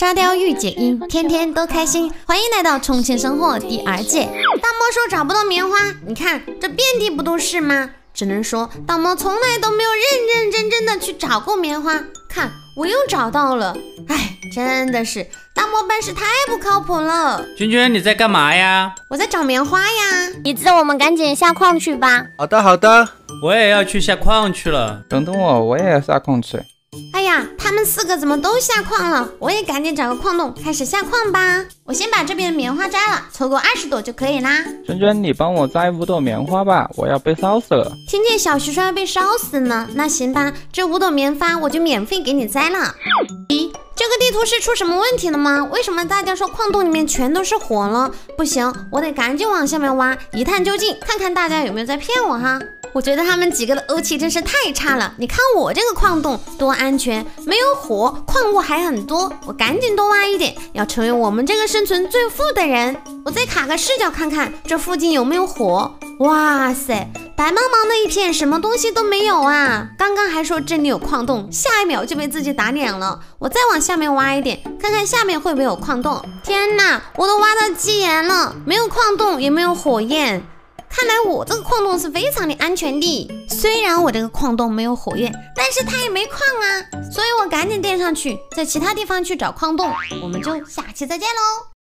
沙雕御姐音，天天都开心。欢迎来到重庆生活第2届。大魔说找不到棉花，你看这遍地不都是吗？只能说大魔从来都没有认真的去找过棉花。看，我又找到了。哎，真的是大魔办事太不靠谱了。 君君，你在干嘛呀？ 我在找棉花呀。 椅子，我们赶紧下矿去吧。 好的好的， 我也要去下矿去了。 等等我也要下矿去。 哎呀，他们4个怎么都下矿了？我也赶紧找个矿洞开始下矿吧。我先把这边的棉花摘了，凑够20朵就可以啦。 娟娟，你帮我摘5朵棉花吧，我要被烧死了。 听见小徐说要被烧死呢，那行吧，这5朵棉花我就免费给你摘了。咦，这个地图是出什么问题了吗？为什么大家说矿洞里面全都是火了？不行，我得赶紧往下面挖，一探究竟，看看大家有没有在骗我哈。我觉得他们几个的欧气真是太差了。你看我这个矿洞多安全，没有火，矿物还很多，我赶紧多挖一点，要成为我们这个生存最富的人。我再卡个视角看看这附近有没有火。哇塞，白茫茫的一片，什么东西都没有啊！刚刚还说这里有矿洞，下一秒就被自己打脸了。我再往下面挖一点，看看下面会不会有矿洞。天哪，我都挖到基岩了，没有矿洞，也没有火焰。看来我这个矿洞是非常的安全的。虽然我这个矿洞没有火焰，但是它也没矿啊，所以我赶紧垫上去，在其他地方去找矿洞。我们就下期再见喽。